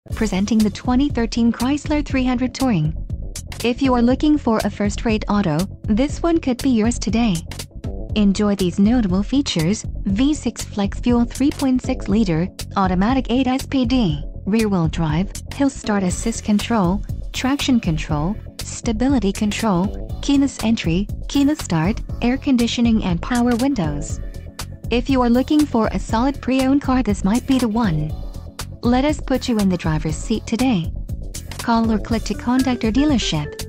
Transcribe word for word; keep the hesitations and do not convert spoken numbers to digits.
presenting the twenty thirteen Chrysler three hundred Touring. If you are looking for a first-rate auto, this one could be yours today. Enjoy these notable features: V six Flex Fuel three point six liter, automatic eight speed, rear-wheel drive, hill start assist control, traction control, stability control, keyless entry, keyless start, air conditioning and power windows. If you are looking for a solid pre-owned car, this might be the one. Let us put you in the driver's seat today. Call or click to contact our dealership.